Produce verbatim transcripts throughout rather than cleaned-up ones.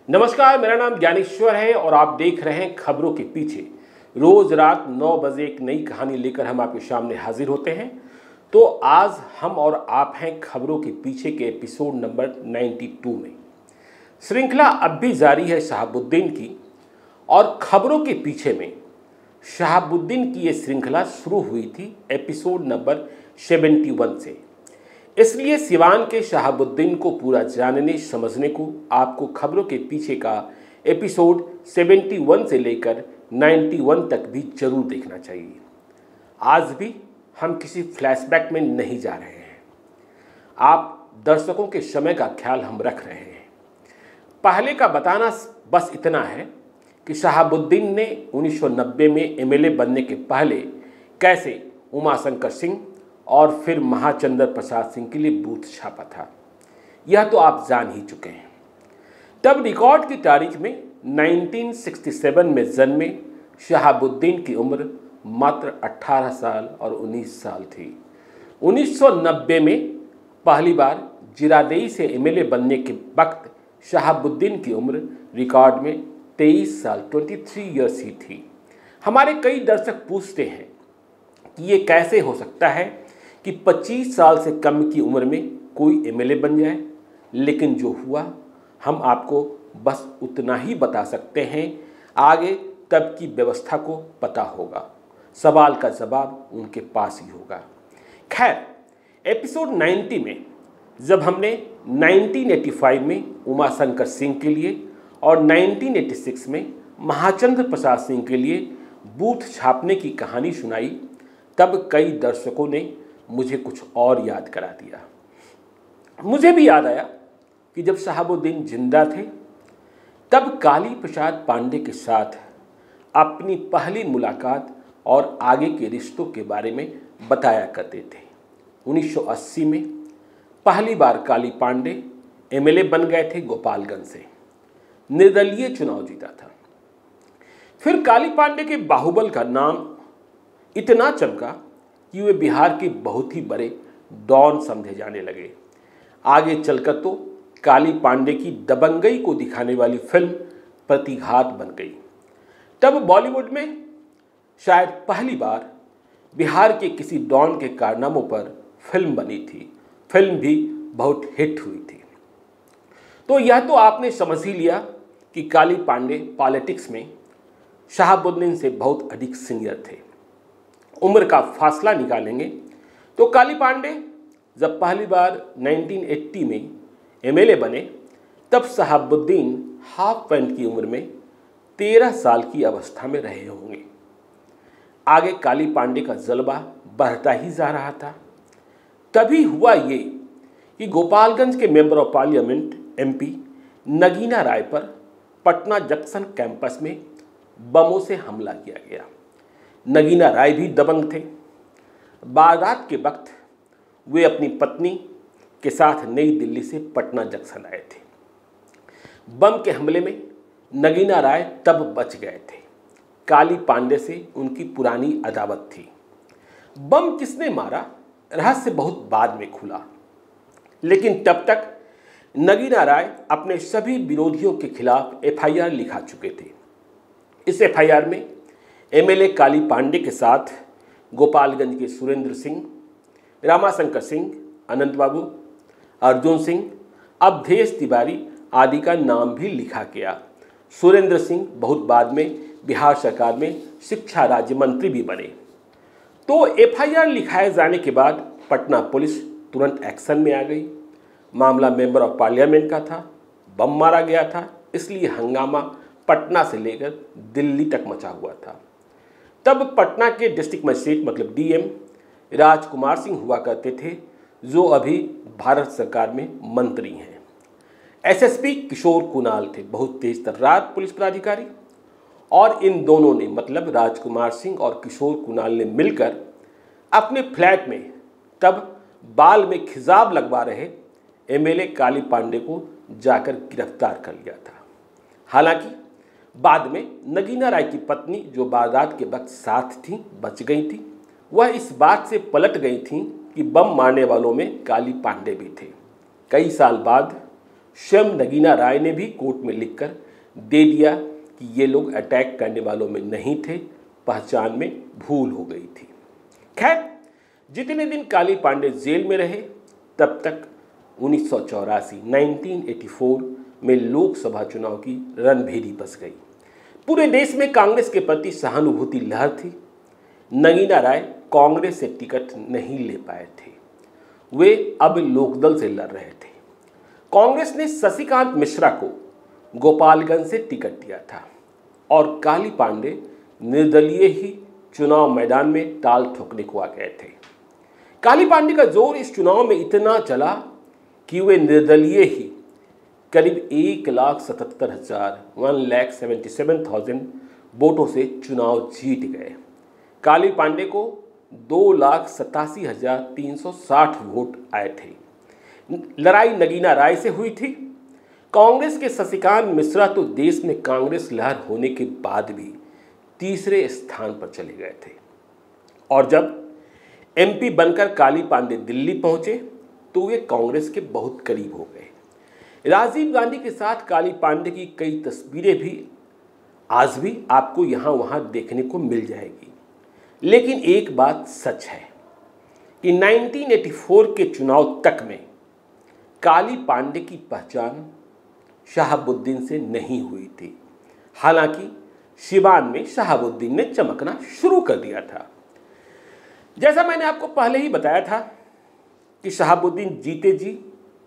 नमस्कार, मेरा नाम ज्ञानेश्वर है और आप देख रहे हैं खबरों के पीछे। रोज रात नौ बजे एक नई कहानी लेकर हम आपके सामने हाजिर होते हैं। तो आज हम और आप हैं खबरों के पीछे के एपिसोड नंबर बानवे में। श्रृंखला अब भी जारी है शहाबुद्दीन की, और खबरों के पीछे में शहाबुद्दीन की ये श्रृंखला शुरू हुई थी एपिसोड नंबर इकहत्तर से। इसलिए सिवान के शहाबुद्दीन को पूरा जानने समझने को आपको खबरों के पीछे का एपिसोड इकहत्तर से लेकर इक्यानवे तक भी जरूर देखना चाहिए। आज भी हम किसी फ्लैशबैक में नहीं जा रहे हैं। आप दर्शकों के समय का ख्याल हम रख रहे हैं। पहले का बताना बस इतना है कि शहाबुद्दीन ने उन्नीस सौ नब्बे में एमएलए बनने के पहले कैसे उमाशंकर सिंह और फिर महाचंद्र प्रसाद सिंह के लिए बूथ छापा था, यह तो आप जान ही चुके हैं। तब रिकॉर्ड की तारीख में उन्नीस सौ सरसठ में जन्मे शहाबुद्दीन की उम्र मात्र अठारह साल और उन्नीस साल थी। उन्नीस सौ नब्बे में पहली बार जिरादेई से एमएलए बनने के वक्त शहाबुद्दीन की उम्र रिकॉर्ड में तेईस साल तेईस ईयर्स ही थी। हमारे कई दर्शक पूछते हैं कि ये कैसे हो सकता है कि पच्चीस साल से कम की उम्र में कोई एमएलए बन जाए, लेकिन जो हुआ हम आपको बस उतना ही बता सकते हैं। आगे तब की व्यवस्था को पता होगा, सवाल का जवाब उनके पास ही होगा। खैर, एपिसोड नब्बे में जब हमने उन्नीस सौ पचासी में उमाशंकर सिंह के लिए और उन्नीस सौ छियासी में महाचंद्र प्रसाद सिंह के लिए बूथ छापने की कहानी सुनाई, तब कई दर्शकों ने मुझे कुछ और याद करा दिया। मुझे भी याद आया कि जब शहाबुद्दीन जिंदा थे तब काली प्रसाद पांडे के साथ अपनी पहली मुलाकात और आगे के रिश्तों के बारे में बताया करते थे। उन्नीस सौ अस्सी में पहली बार काली पांडे एमएलए बन गए थे गोपालगंज से, निर्दलीय चुनाव जीता था। फिर काली पांडे के बाहुबल का नाम इतना चमका कि वे बिहार के बहुत ही बड़े डॉन समझे जाने लगे। आगे चलकर तो काली पांडे की दबंगई को दिखाने वाली फिल्म प्रतिघात बन गई। तब बॉलीवुड में शायद पहली बार बिहार के किसी डॉन के कारनामों पर फिल्म बनी थी। फिल्म भी बहुत हिट हुई थी। तो यह तो आपने समझ ही लिया कि काली पांडे पॉलिटिक्स में शहाबुद्दीन से बहुत अधिक सीनियर थे। उम्र का फासला निकालेंगे तो काली पांडे जब पहली बार उन्नीस सौ अस्सी में एमएलए बने तब शहाबुद्दीन हाफ पैंट की उम्र में तेरह साल की अवस्था में रहे होंगे। आगे काली पांडे का जलवा बढ़ता ही जा रहा था। तभी हुआ ये कि गोपालगंज के member of parliament MP Nagina Rai पर पटना जंक्शन कैंपस में बमों से हमला किया गया। नगीना राय भी दबंग थे। बारात के वक्त वे अपनी पत्नी के साथ नई दिल्ली से पटना जंक्शन आए थे। बम के हमले में नगीना राय तब बच गए थे। काली पांडे से उनकी पुरानी अदावत थी। बम किसने मारा, रहस्य बहुत बाद में खुला, लेकिन तब तक नगीना राय अपने सभी विरोधियों के खिलाफ एफआईआर लिखा चुके थे। इस एफआईआर में एमएलए काली पांडे के साथ गोपालगंज के सुरेंद्र सिंह, रामाशंकर सिंह, अनंत बाबू, अर्जुन सिंह, अवधेश तिवारी आदि का नाम भी लिखा गया। सुरेंद्र सिंह बहुत बाद में बिहार सरकार में शिक्षा राज्य मंत्री भी बने। तो एफआईआर लिखाए जाने के बाद पटना पुलिस तुरंत एक्शन में आ गई। मामला मेंबर ऑफ पार्लियामेंट का था, बम मारा गया था, इसलिए हंगामा पटना से लेकर दिल्ली तक मचा हुआ था। तब पटना के डिस्ट्रिक्ट मजिस्ट्रेट मतलब डीएम राजकुमार सिंह हुआ करते थे, जो अभी भारत सरकार में मंत्री हैं। एसएसपी किशोर कुणाल थे, बहुत तेज तर्रार पुलिस पदाधिकारी, और इन दोनों ने मतलब राजकुमार सिंह और किशोर कुणाल ने मिलकर अपने फ्लैट में तब बाल में खिजाब लगवा रहे एमएलए काली पांडे को जाकर गिरफ्तार कर लिया था। हालांकि बाद में नगीना राय की पत्नी जो बारात के वक्त साथ थी बच गई थी। वह इस बात से पलट गई थी कि बम मारने वालों में काली पांडे भी थे। कई साल बाद स्वयं नगीना राय ने भी कोर्ट में लिखकर दे दिया कि ये लोग अटैक करने वालों में नहीं थे, पहचान में भूल हो गई थी। खैर, जितने दिन काली पांडे जेल में रहे तब तक उन्नीस सौ चौरासी नाइनटीन एटी फोर में लोकसभा चुनाव की रणभेरी बस गई। पूरे देश में कांग्रेस के प्रति सहानुभूति लहर थी। नगीना राय कांग्रेस से टिकट नहीं ले पाए थे, वे अब लोकदल से लड़ रहे थे। कांग्रेस ने शशिकांत मिश्रा को गोपालगंज से टिकट दिया था और काली पांडे निर्दलीय ही चुनाव मैदान में टाल ठोकने को आ गए थे। काली पांडे का जोर इस चुनाव में इतना चला कि वे निर्दलीय ही करीब एक लाख सतहत्तर हजार one lakh seventy seven thousand वोटों से चुनाव जीत गए। काली पांडे को दो लाख सतासी हजार तीन सौ साठ वोट आए थे। लड़ाई नगीना राय से हुई थी। कांग्रेस के शशिकांत मिश्रा तो देश में कांग्रेस लहर होने के बाद भी तीसरे स्थान पर चले गए थे और जब एमपी बनकर काली पांडे दिल्ली पहुंचे तो वे कांग्रेस के बहुत करीब हो गए। राजीव गांधी के साथ काली पांडे की कई तस्वीरें भी आज भी आपको यहाँ वहाँ देखने को मिल जाएगी। लेकिन एक बात सच है कि नाइनटीन एटी फोर के चुनाव तक में काली पांडे की पहचान शहाबुद्दीन से नहीं हुई थी। हालांकि सिवान में शहाबुद्दीन ने चमकना शुरू कर दिया था। जैसा मैंने आपको पहले ही बताया था कि शहाबुद्दीन जीते जी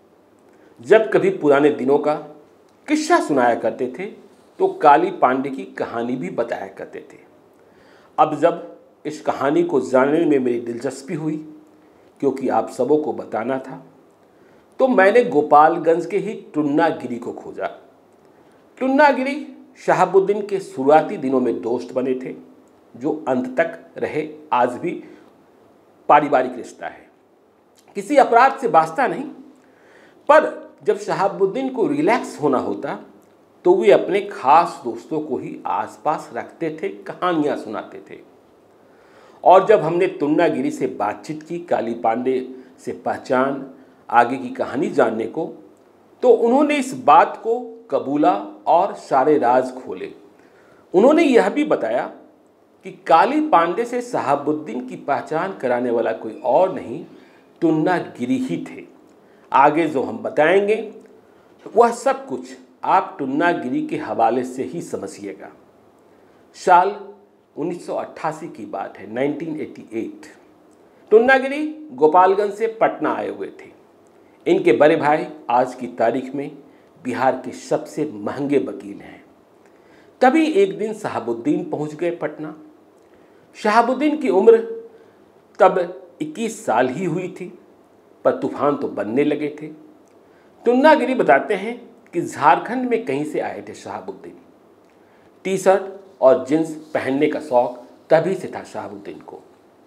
जब कभी पुराने दिनों का किस्सा सुनाया करते थे तो काली पांडे की कहानी भी बताया करते थे। अब जब इस कहानी को जानने में मेरी दिलचस्पी हुई, क्योंकि आप सबों को बताना था, तो मैंने गोपालगंज के ही टुन्ना गिरी को खोजा। टुन्ना गिरी शहाबुद्दीन के शुरुआती दिनों में दोस्त बने थे, जो अंत तक रहे। आज भी पारिवारिक रिश्ता है, किसी अपराध से वास्ता नहीं। पर जब शहाबुद्दीन को रिलैक्स होना होता तो वे अपने खास दोस्तों को ही आसपास रखते थे, कहानियां सुनाते थे। और जब हमने टुन्ना गिरी से बातचीत की काली पांडे से पहचान, आगे की कहानी जानने को, तो उन्होंने इस बात को कबूला और सारे राज खोले। उन्होंने यह भी बताया कि काली पांडे से शहाबुद्दीन की पहचान कराने वाला कोई और नहीं, टुन्ना गिरी ही थे। आगे जो हम बताएंगे वह सब कुछ आप टुन्ना गिरी के हवाले से ही समझिएगा। साल उन्नीस सौ अट्ठासी की बात है, nineteen eighty eight. Tunna Giri Gopalganj से पटना आए हुए थे। इनके बड़े भाई आज की तारीख में बिहार के सबसे महंगे वकील हैं। तभी एक दिन शहाबुद्दीन पहुंच गए पटना। शहाबुद्दीन की उम्र तब इक्कीस साल ही हुई थी, पर तूफान तो बनने लगे थे। टुन्ना गिरी बताते हैं कि झारखंड में कहीं से आए थे शहाबुद्दीन। टी शर्ट और जींस पहनने का शौक तभी से था शहाबुद्दीन को।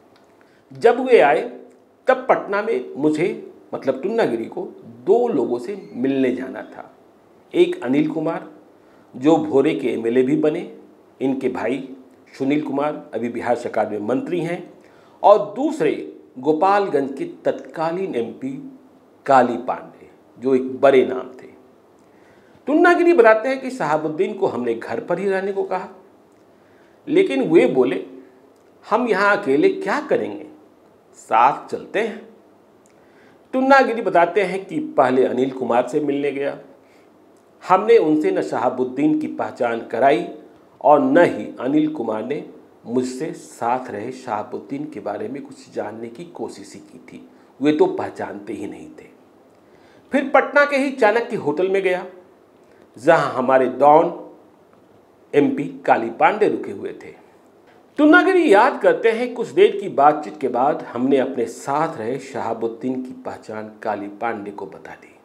जब वे आए तब पटना में मुझे मतलब टुन्ना गिरी को दो लोगों से मिलने जाना था। एक अनिल कुमार जो भोरे के एमएलए भी बने, इनके भाई सुनील कुमार अभी बिहार सरकार में मंत्री हैं, और दूसरे गोपालगंज के तत्कालीन एमपी काली पांडे जो एक बड़े नाम थे। टुन्ना गिरी बताते हैं कि शहाबुद्दीन को हमने घर पर ही रहने को कहा, लेकिन वे बोले हम यहाँ अकेले क्या करेंगे, साथ चलते हैं। टुन्ना गिरी बताते हैं कि पहले अनिल कुमार से मिलने गया। हमने उनसे न शहाबुद्दीन की पहचान कराई और न ही अनिल कुमार ने मुझसे साथ रहे शहाबुद्दीन के बारे में कुछ जानने की कोशिश ही की थी। वे तो पहचानते ही नहीं थे। फिर पटना के ही चाणक्य होटल में गया, जहां हमारे डॉन एमपी काली पांडे रुके हुए थे। टुन्ना गिरी याद करते हैं, कुछ देर की बातचीत के बाद हमने अपने साथ रहे शहाबुद्दीन की पहचान काली पांडे को बता दी।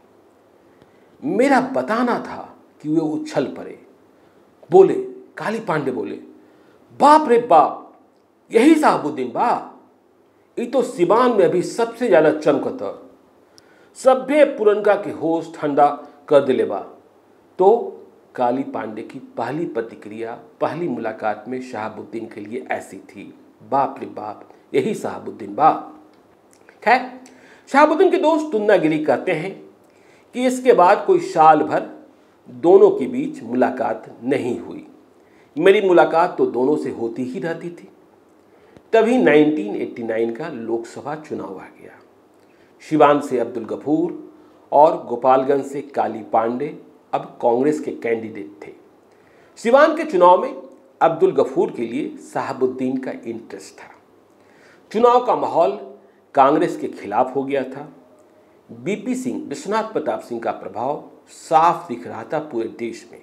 मेरा बताना था कि वे उछल पड़े। बोले, काली पांडे बोले, बाप रे बाप, यही शहाबुद्दीन बा, ये तो सिवान में अभी सबसे ज्यादा चमकता, सभ्य पुरनका के होश ठंडा कर दिले बा। तो काली पांडे की पहली प्रतिक्रिया पहली मुलाकात में शहाबुद्दीन के लिए ऐसी थी, बाप रे बाप, यही शहाबुद्दीन बा। खैर, शहाबुद्दीन के दोस्त टुन्ना गिरी कहते हैं कि इसके बाद कोई साल भर दोनों के बीच मुलाकात नहीं हुई। मेरी मुलाकात तो दोनों से होती ही रहती थी। तभी उन्नीस सौ नवासी का लोकसभा चुनाव आ गया। सिवान से अब्दुल गफूर और गोपालगंज से काली पांडे अब कांग्रेस के कैंडिडेट थे। सिवान के चुनाव में अब्दुल गफूर के लिए शहाबुद्दीन का इंटरेस्ट था। चुनाव का माहौल कांग्रेस के खिलाफ हो गया था। बीपी सिंह, विश्वनाथ प्रताप सिंह का प्रभाव साफ दिख रहा था पूरे देश में।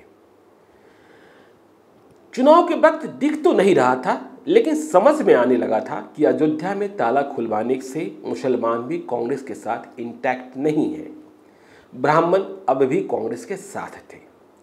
चुनाव के वक्त दिख तो नहीं रहा था, लेकिन समझ में आने लगा था कि अयोध्या में ताला खुलवाने से मुसलमान भी कांग्रेस के साथ इंटैक्ट नहीं है, ब्राह्मण अब भी कांग्रेस के साथ थे।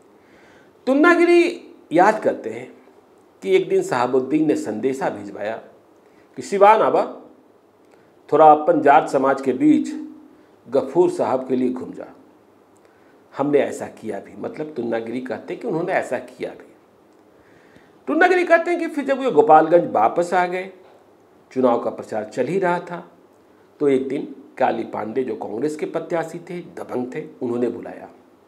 तुन्नागिरी याद करते हैं कि एक दिन शहाबुद्दीन ने संदेशा भिजवाया कि सिवान आबा थोड़ा अपन जाट समाज के बीच गफूर साहब के लिए घूम जा। हमने ऐसा किया भी, मतलब तुन्नागिरी कहते हैं कि उन्होंने ऐसा किया भी। तुन्नागिरी कहते हैं कि फिर जब वे गोपालगंज वापस आ गए, चुनाव का प्रचार चल ही रहा था, तो एक दिन काली पांडे जो कांग्रेस के प्रत्याशी थे, दबंग थे, उन्होंने बुलाया।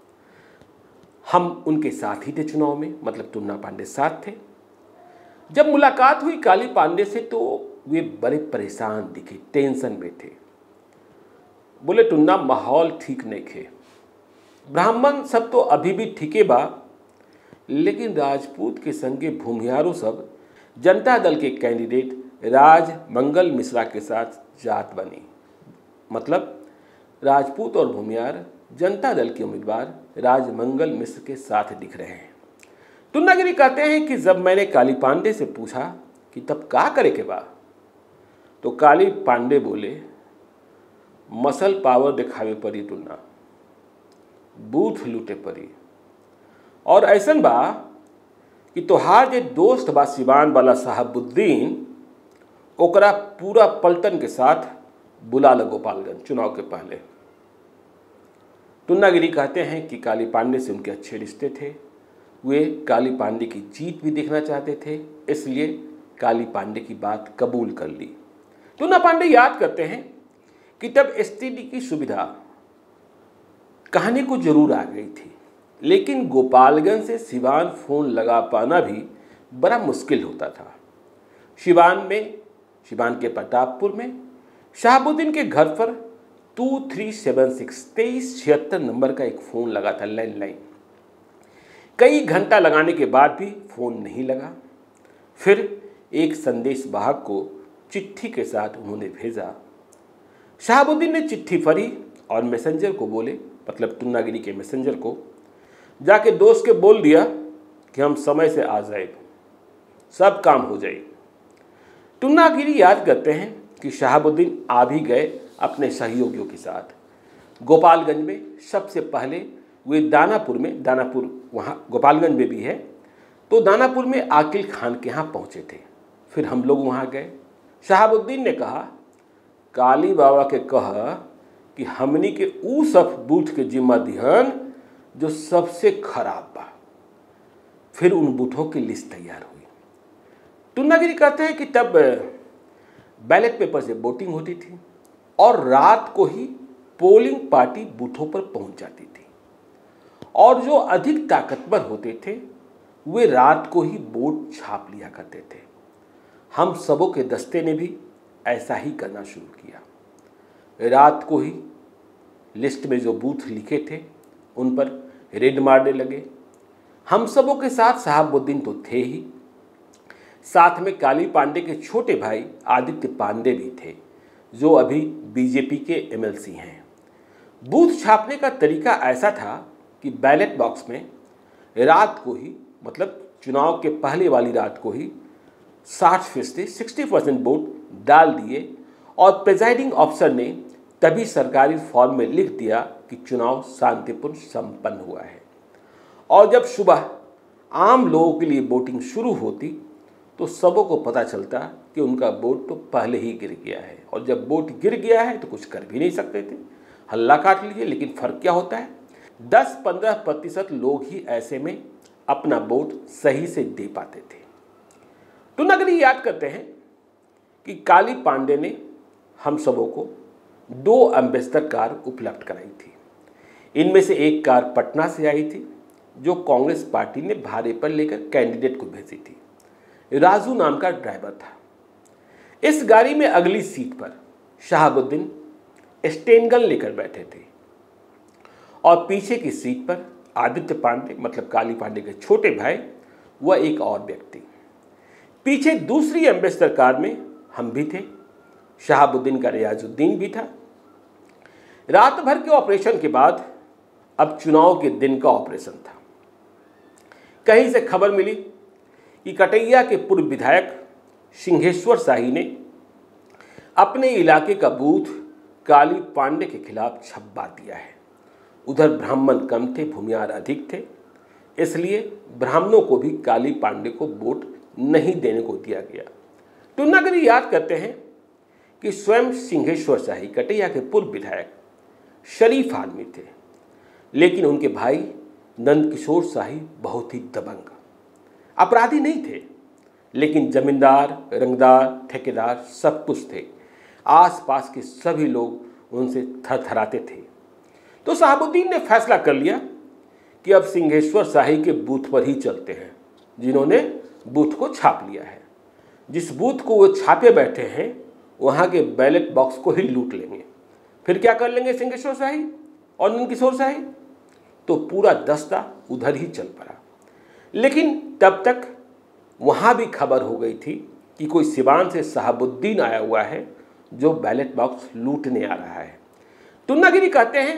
हम उनके साथ ही थे चुनाव में, मतलब टुन्ना पांडे साथ थे। जब मुलाकात हुई काली पांडे से तो वे बड़े परेशान दिखे, टेंशन में थे। बोले टुन्ना माहौल ठीक नहीं खे, ब्राह्मण सब तो अभी भी ठीके बा, लेकिन राजपूत के संगे भूमियारों सब जनता दल के कैंडिडेट राज मंगल मिश्रा के साथ जात बनी। मतलब राजपूत और भूमियार जनता दल के उम्मीदवार राजमंगल मिश्र के साथ दिख रहे हैं। तुन्नागिरी कहते हैं कि जब मैंने काली पांडे से पूछा कि तब क्या करे के बा, तो काली पांडे बोले मसल पावर दिखावे पड़ी टुन्ना, बूथ लूटे पड़ी, और ऐसन बा कि तोहार जे दोस्त बा सिवान वाला शहाबुद्दीन, ओकरा पूरा पलटन के साथ बुला ल गोपालगंज चुनाव के पहले। तुन्नागिरी कहते हैं कि काली पांडे से उनके अच्छे रिश्ते थे, वे काली पांडे की जीत भी देखना चाहते थे, इसलिए काली पांडे की बात कबूल कर ली। टुन्ना पांडे याद करते हैं कि तब एसटीडी की सुविधा कहने को जरूर आ गई थी, लेकिन गोपालगंज से सिवान फोन लगा पाना भी बड़ा मुश्किल होता था। सिवान में, सिवान के प्रतापपुर में शहाबुद्दीन के घर पर टू थ्री सेवन सिक्स तेईस छिहत्तर नंबर का एक फ़ोन लगा था, लैंडलाइन। कई घंटा लगाने के बाद भी फ़ोन नहीं लगा। फिर एक संदेश वाहक को चिट्ठी के साथ उन्होंने भेजा। शहाबुद्दीन ने चिट्ठी पढ़ी और मैसेंजर को बोले, मतलब तुन्नागिरी के मैसेंजर को, जाके दोस्त के बोल दिया कि हम समय से आ जाए, सब काम हो जाए। तुन्नागिरी याद करते हैं कि शहाबुद्दीन आ भी गए अपने सहयोगियों के साथ। गोपालगंज में सबसे पहले वे दानापुर में, दानापुर वहाँ गोपालगंज में भी है, तो दानापुर में आकिल खान के यहाँ पहुँचे थे। फिर हम लोग वहाँ गए। शहाबुद्दीन ने कहा काली बाबा के कह कि हमनी के ऊ सब बूथ के जिम्मा दिहन जो सबसे खराब बा। फिर उन बूथों की लिस्ट तैयार हुई। तुन्नागिरी कहते हैं कि तब बैलेट पेपर से वोटिंग होती थी और रात को ही पोलिंग पार्टी बूथों पर पहुंच जाती थी, और जो अधिक ताकतवर होते थे वे रात को ही वोट छाप लिया करते थे। हम सबों के दस्ते ने भी ऐसा ही करना शुरू किया। रात को ही लिस्ट में जो बूथ लिखे थे उन पर रेड मारने लगे। हम सबों के साथ शहाबुद्दीन तो थे ही, साथ में काली पांडे के छोटे भाई आदित्य पांडे भी थे, जो अभी बीजेपी के एमएलसी हैं। बूथ छापने का तरीका ऐसा था कि बैलेट बॉक्स में रात को ही, मतलब चुनाव के पहले वाली रात को ही साठ फीसदी सिक्सटी परसेंट वोट डाल दिए, और प्रेजाइडिंग ऑफिसर ने तभी सरकारी फॉर्म में लिख दिया कि चुनाव शांतिपूर्ण संपन्न हुआ है। और जब सुबह आम लोगों के लिए वोटिंग शुरू होती तो सबों को पता चलता कि उनका वोट तो पहले ही गिर गया है, और जब वोट गिर गया है तो कुछ कर भी नहीं सकते थे, हल्ला काट लीजिए। लेकिन फर्क क्या होता है, दस पंद्रह प्रतिशत लोग ही ऐसे में अपना वोट सही से दे पाते थे। तुन्नागिरी याद करते हैं कि काली पांडे ने हम सबों को दो एम्बेसडर कार उपलब्ध कराई थी। इनमें से एक कार पटना से आई थी जो कांग्रेस पार्टी ने भाड़े पर लेकर कैंडिडेट को भेजी थी। राजू नाम का ड्राइवर था। इस गाड़ी में अगली सीट पर शहाबुद्दीन स्टेनगन लेकर बैठे थे और पीछे की सीट पर आदित्य पांडे मतलब काली पांडे के छोटे भाई व एक और व्यक्ति। पीछे दूसरी एम्बेसडर कार में हम भी थे, शहाबुद्दीन का रियाजुद्दीन भी था। रात भर के ऑपरेशन के बाद अब चुनाव के दिन का ऑपरेशन था। कहीं से खबर मिली कि कटैया के पूर्व विधायक सिंहेश्वर शाही ने अपने इलाके का बूथ काली पांडे के खिलाफ छपवा दिया है। उधर ब्राह्मण कम थे, भूमियार अधिक थे, इसलिए ब्राह्मणों को भी काली पांडे को वोट नहीं देने को दिया गया। टुन्नागिरी याद करते हैं कि स्वयं सिंहेश्वर शाही कटैया के पूर्व विधायक शरीफ आदमी थे, लेकिन उनके भाई नंदकिशोर शाही बहुत ही दबंग अपराधी नहीं थे, लेकिन जमींदार, रंगदार, ठेकेदार सब कुछ थे। आसपास के सभी लोग उनसे थरथराते थे। तो शहाबुद्दीन ने फैसला कर लिया कि अब सिंहेश्वर शाही के बूथ पर ही चलते हैं, जिन्होंने बूथ को छाप लिया है। जिस बूथ को वो छापे बैठे हैं वहाँ के बैलेट बॉक्स को ही लूट लेंगे। फिर क्या कर लेंगे सिंहेश्वर शाही और नंदकिशोर शाही? तो पूरा दस्ता उधर ही चल पड़ा। लेकिन तब तक वहाँ भी खबर हो गई थी कि कोई सिवान से शहाबुद्दीन आया हुआ है जो बैलेट बॉक्स लूटने आ रहा है। टुन्नागिरी कहते हैं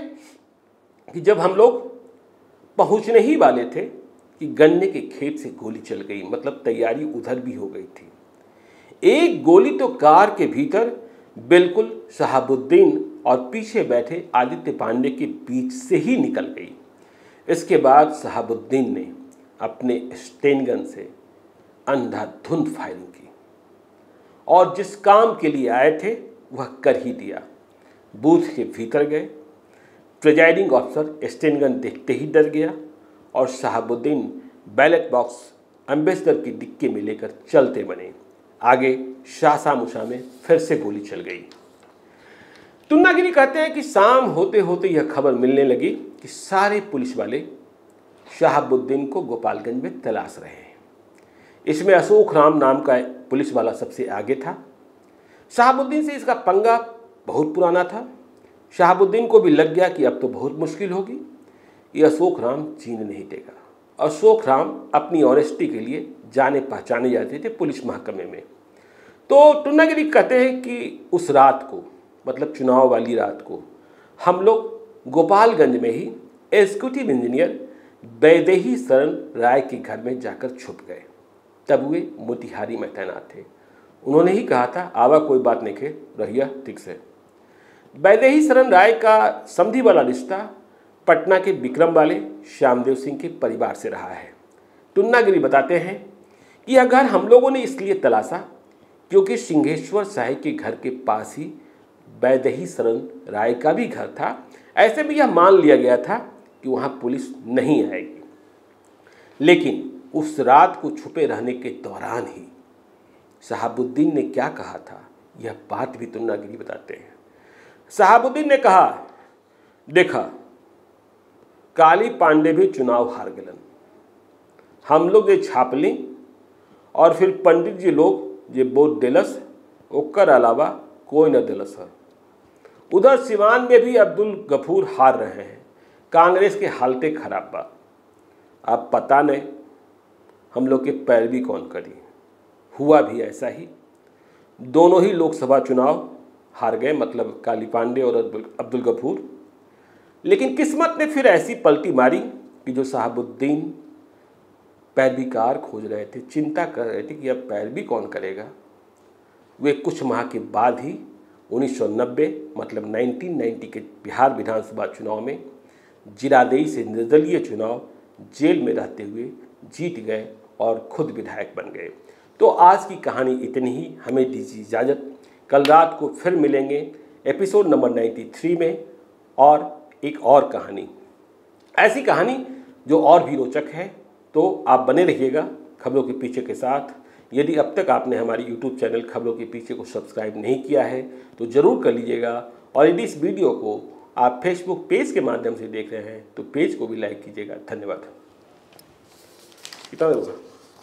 कि जब हम लोग पहुँचने ही वाले थे कि गन्ने के खेत से गोली चल गई, मतलब तैयारी उधर भी हो गई थी। एक गोली तो कार के भीतर बिल्कुल शहाबुद्दीन और पीछे बैठे आदित्य पांडे के बीच से ही निकल गई। इसके बाद शहाबुद्दीन ने अपने स्टेनगन से अंधाधुंध फायरिंग की और जिस काम के लिए आए थे वह कर ही दिया। बूथ के भीतर गए, प्रिजाइडिंग ऑफिसर स्टेनगन देखते ही डर गया और Shahabuddin ballot box Ambassador dickey डिक्की में लेकर चलते बने। आगे शासा मुशा में फिर से गोली चल गई। टुन्नागिरी कहते हैं कि शाम होते होते यह खबर मिलने लगी कि सारे पुलिस वाले शहाबुद्दीन को गोपालगंज में तलाश रहे हैं। इसमें अशोक राम नाम का पुलिस वाला सबसे आगे था। शहाबुद्दीन से इसका पंगा बहुत पुराना था। शहाबुद्दीन को भी लग गया कि अब तो बहुत मुश्किल होगी, ये अशोक राम जीने नहीं देगा। अशोक राम अपनी ऑनेस्टी के लिए जाने पहचाने जाते थे पुलिस महकमे में। तो टुन्नागिरी कहते हैं कि उस रात को, मतलब चुनाव वाली रात को, हम लोग गोपालगंज में ही एग्जीक्यूटिव इंजीनियर वैदेही शरण राय के घर में जाकर छुप गए। तब वे मोतिहारी में तैनात थे। उन्होंने ही कहा था, आवा कोई बात नहीं खे रहिया ठीक से। वैदेही शरण राय का समधी वाला रिश्ता पटना के विक्रम वाले श्यामदेव सिंह के परिवार से रहा है। टुन्नागिरी बताते हैं कि यह घर हम लोगों ने इसलिए तलाशा क्योंकि सिंहेश्वर शाही के घर के पास ही वैदेही शरण राय का भी घर था। ऐसे में यह मान लिया गया था कि वहाँ पुलिस नहीं आएगी। लेकिन उस रात को छुपे रहने के दौरान ही शहाबुद्दीन ने क्या कहा था, यह बात भी टुन्नागिरी बताते हैं। शहाबुद्दीन ने कहा, देखा काली पांडे भी चुनाव हार गलन, हम लोग ये छाप ली और फिर पंडित जी लोग ये वोट दिलस, ओकर अलावा कोई न दिलस है। उधर सिवान में भी अब्दुल गफूर हार रहे हैं, कांग्रेस के हालतें खराब बा। अब पता नहीं हम लोग के पैरवी कौन करी। हुआ भी ऐसा ही, दोनों ही लोकसभा चुनाव हार गए, मतलब काली पांडे और अब्दुल गफूर। लेकिन किस्मत ने फिर ऐसी पलटी मारी कि जो शहाबुद्दीन पैरवीकार खोज रहे थे, चिंता कर रहे थे कि अब पैरवी कौन करेगा, वे कुछ माह के बाद ही उन्नीस सौ नब्बे मतलब उन्नीस सौ नब्बे के बिहार विधानसभा चुनाव में जिरादेई से निर्दलीय चुनाव जेल में रहते हुए जीत गए और खुद विधायक बन गए। तो आज की कहानी इतनी ही, हमें दीजिए इजाज़त। कल रात को फिर मिलेंगे एपिसोड नंबर तिरानवे में और एक और कहानी, ऐसी कहानी जो और भी रोचक है। तो आप बने रहिएगा खबरों के पीछे के साथ। यदि अब तक आपने हमारी यूट्यूब चैनल खबरों के पीछे को सब्सक्राइब नहीं किया है तो ज़रूर कर लीजिएगा और यदि इस वीडियो को आप फेसबुक पेज के माध्यम से देख रहे हैं तो पेज को भी लाइक कीजिएगा। धन्यवाद। कितना होगा?